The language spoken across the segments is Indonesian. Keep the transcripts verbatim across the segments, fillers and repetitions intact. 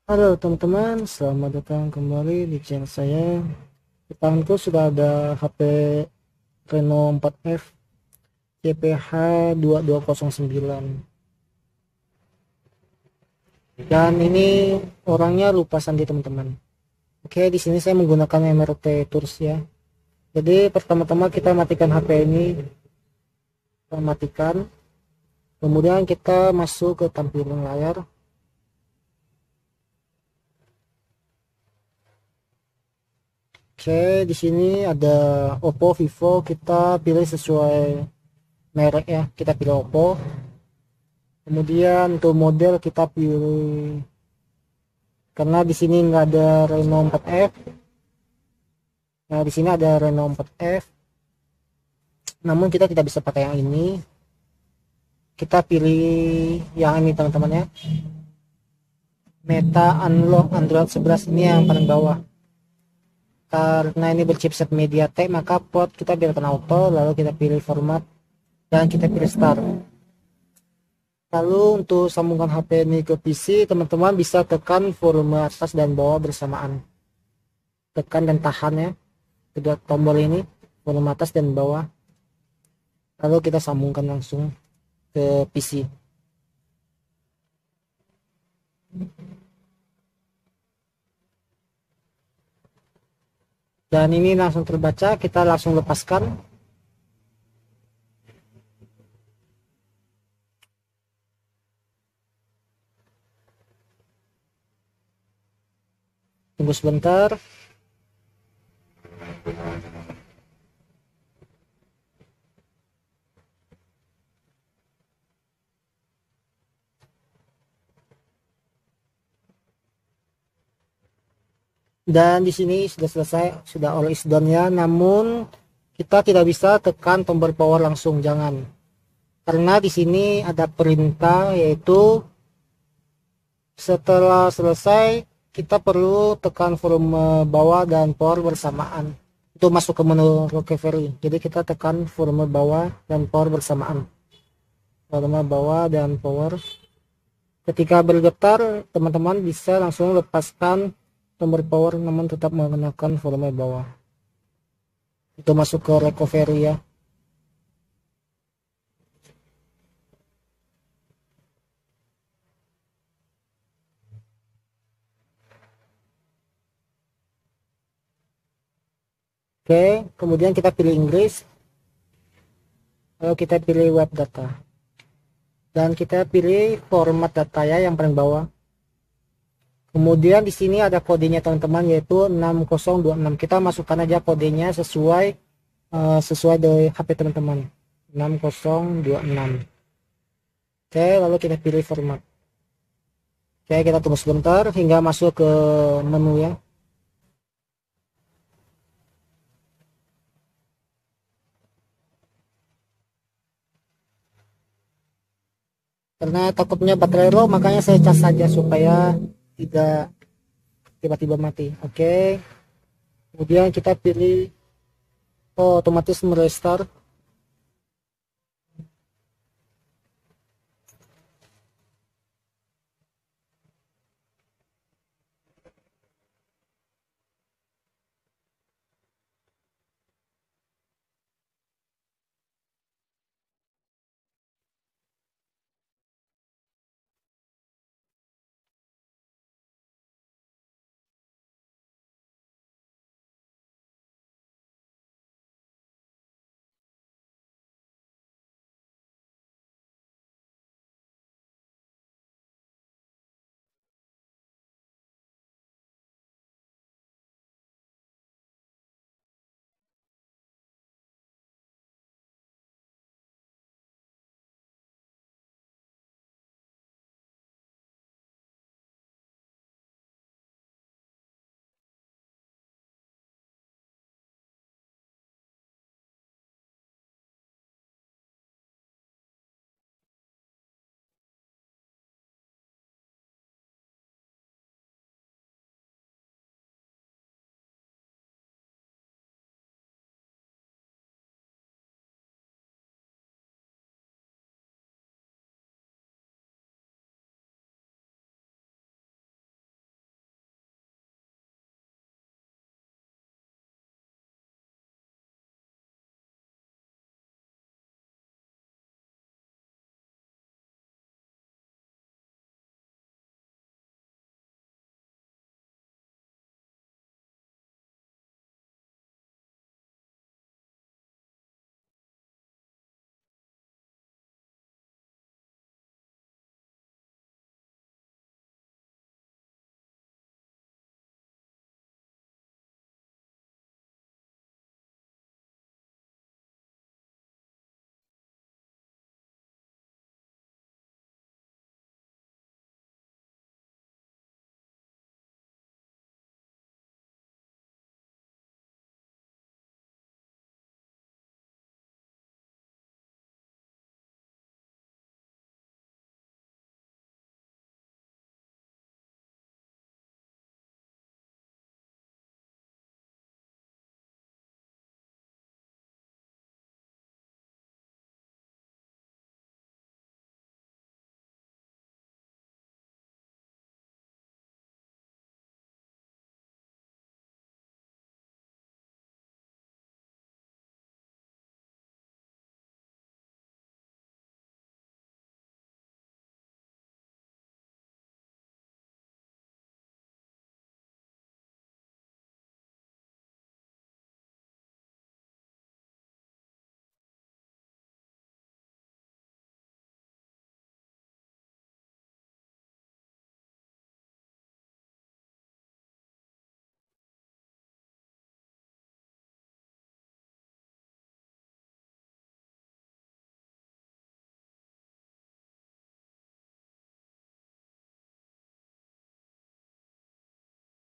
Halo teman-teman, selamat datang kembali di channel saya. Di tanganku sudah ada H P Reno empat F C P H dua dua nol sembilan. Dan ini orangnya lupa sandi teman-teman. Oke, di sini saya menggunakan M R T Tours ya. Jadi pertama-tama kita matikan H P ini, kita matikan. Kemudian kita masuk ke tampilan layar. Oke, di sini ada Oppo, Vivo, kita pilih sesuai merek ya. Kita pilih Oppo. Kemudian untuk model kita pilih, karena di sini nggak ada Reno empat F. Nah, di sini ada Reno empat F. Namun kita tidak bisa pakai yang ini. Kita pilih yang ini teman-teman ya. Meta Unlock Android sebelas, ini yang paling bawah. Karena ini berchipset MediaTek, maka port kita biarkan auto, lalu kita pilih format dan kita pilih start. Lalu untuk sambungkan H P ini ke P C, teman-teman bisa tekan volume atas dan bawah bersamaan. Tekan dan tahan ya, kedua tombol ini, volume atas dan bawah. Lalu kita sambungkan langsung ke P C. Dan ini langsung terbaca, kita langsung lepaskan. Tunggu sebentar. Dan di sini sudah selesai, sudah all is done ya. Namun kita tidak bisa tekan tombol power langsung, jangan. Karena di sini ada perintah, yaitu setelah selesai kita perlu tekan volume bawah dan power bersamaan itu masuk ke menu recovery. Jadi kita tekan volume bawah dan power bersamaan, volume bawah dan power. Ketika bergetar, teman-teman bisa langsung lepaskan tombol power namun tetap menggunakan volume bawah. Itu masuk ke recovery ya. Oke, kemudian kita pilih Inggris, lalu kita pilih web data, dan kita pilih format data ya yang paling bawah. Kemudian di sini ada kodenya teman-teman, yaitu enam nol dua enam. Kita masukkan aja kodenya sesuai uh, sesuai dari H P teman-teman. enam nol dua enam. Oke, lalu kita pilih format. Oke, kita tunggu sebentar hingga masuk ke menu ya. Karena takutnya baterai low, makanya saya cas saja supaya tidak tiba-tiba mati. Oke, kemudian kita pilih, oh, otomatis merestart.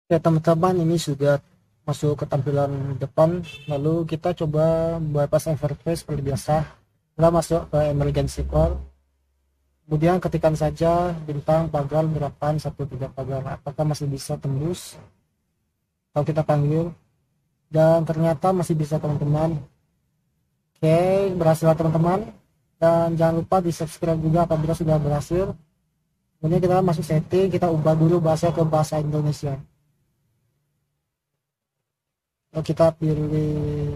Ya teman-teman, ini sudah masuk ke tampilan depan. Lalu kita coba bypass interface seperti biasa. Kita masuk ke emergency call, kemudian ketikkan saja bintang pagar delapan satu tiga pagar, apakah masih bisa tembus. Kalau kita panggil, dan ternyata masih bisa teman-teman. Oke, berhasil teman-teman, dan jangan lupa di subscribe juga apabila sudah berhasil. Kemudian kita masuk setting, kita ubah dulu bahasa ke bahasa Indonesia. Lalu kita pilih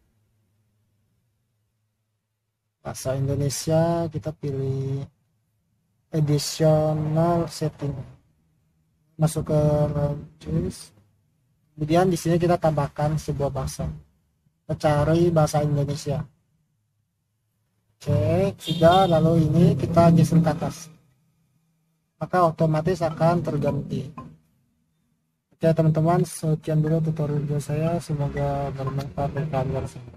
bahasa Indonesia, kita pilih additional setting, masuk ke language. Kemudian di sini kita tambahkan sebuah bahasa, kita cari bahasa Indonesia. Oke, sudah. Lalu ini kita geser ke atas, maka otomatis akan terganti. Oke teman-teman, sekian dulu tutorial saya, semoga bermanfaat bagi kalian semua.